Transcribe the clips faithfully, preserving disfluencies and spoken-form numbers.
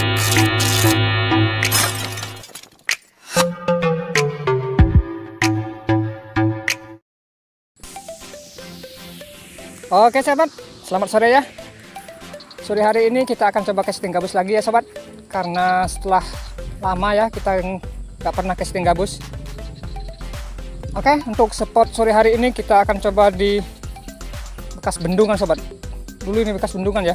Oke sahabat, selamat sore ya. Sore hari ini kita akan coba casting gabus lagi ya sobat. Karena setelah lama ya kita nggak pernah casting gabus. Oke, untuk spot sore hari ini kita akan coba di bekas bendungan sobat. Dulu ini bekas bendungan ya.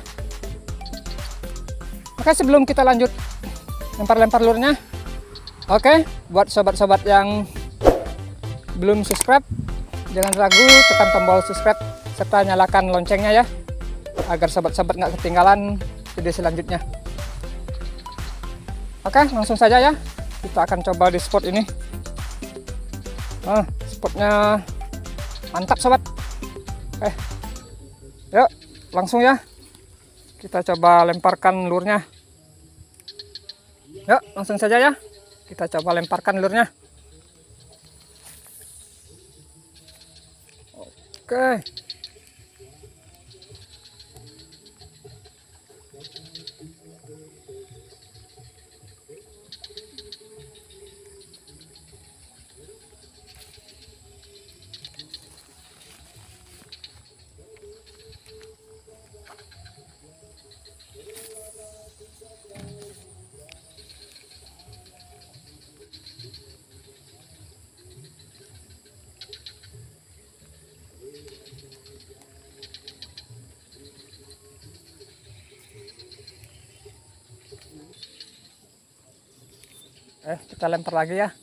Oke, sebelum kita lanjut lempar-lempar lurnya, oke, buat sobat-sobat yang belum subscribe, jangan ragu tekan tombol subscribe serta nyalakan loncengnya ya, agar sobat-sobat nggak ketinggalan video selanjutnya. Oke, langsung saja ya, kita akan coba di spot ini. Nah, spotnya mantap sobat. Eh, yuk langsung ya, kita coba lemparkan lurnya. Yuk langsung saja ya, kita coba lemparkan lurnya. Oke. Eh, kita lempar lagi ya.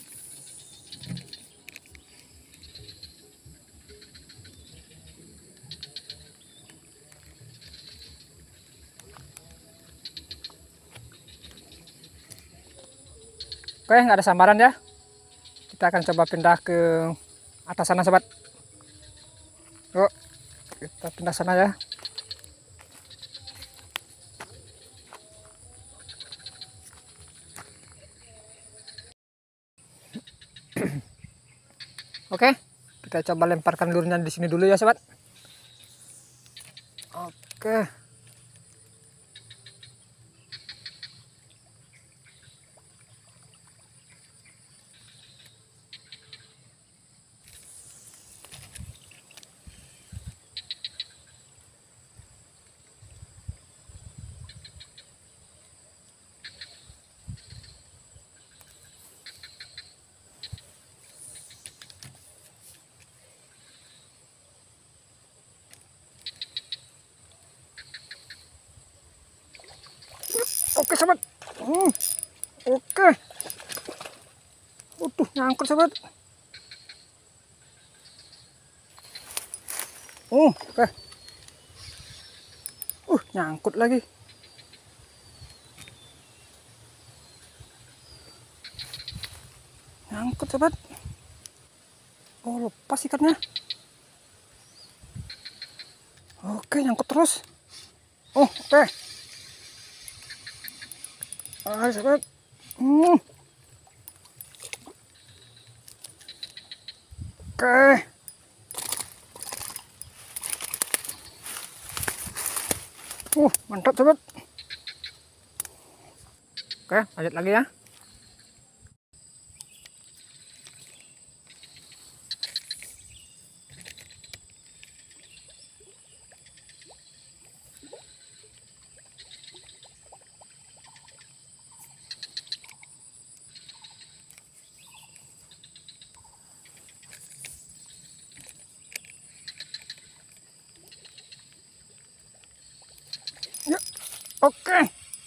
Oke, nggak ada sambaran ya. Kita akan coba pindah ke atas sana sobat. Yuk, kita pindah sana ya. Oke, kita coba lemparkan lurnya di sini dulu ya sobat. Oke. Oke sobat. Hmm. Oke. Utuh nyangkut sobat. Uh, oke. Uh, nyangkut lagi. Nyangkut sobat. Oh, lepas ikatnya. Oke, nyangkut terus. Oh, oke. Ayo sobat. Hmm. Oke. Uh, mantap sobat. Oke, lanjut lagi ya. Yuk. Oke.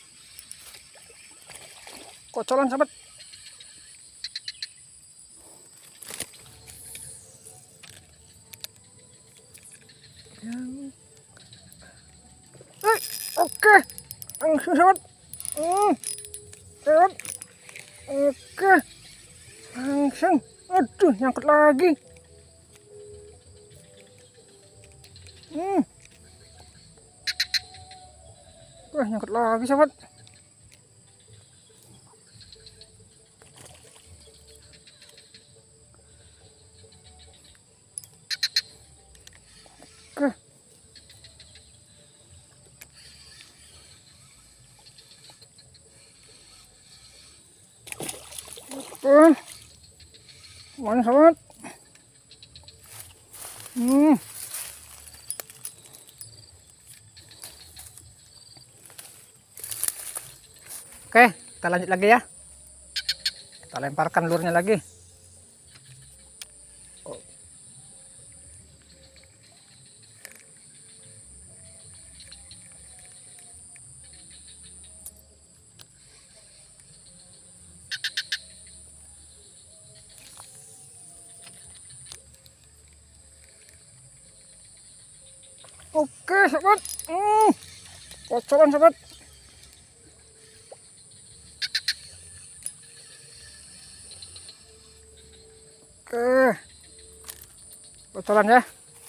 Kocolan sobat. Eh, oke. Langsung sobat. Hmm. Sobat. Oke. Langsung. Aduh, nyangkut lagi. Hmm. Wah, nyangkut lagi sobat. Oke. Oke, mana sobat? Hmm. Oke, kita lanjut lagi ya. Kita lemparkan lurnya lagi. Oke sobat, hmm, kocoran sobat. Oke, kocoran ya.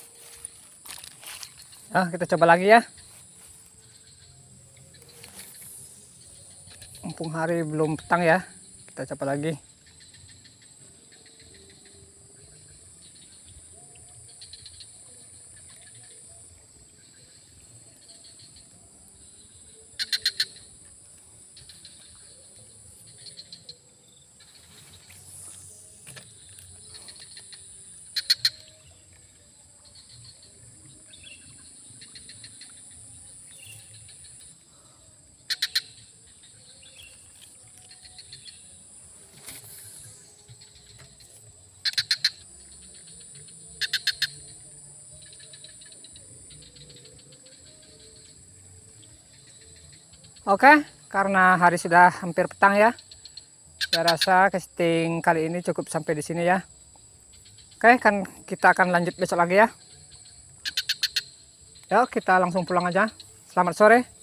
Nah, kita coba lagi ya. Mumpung hari belum petang ya, kita coba lagi. Oke, karena hari sudah hampir petang ya, saya rasa casting kali ini cukup sampai di sini ya. Oke, kan kita akan lanjut besok lagi ya. Yuk, kita langsung pulang aja. Selamat sore.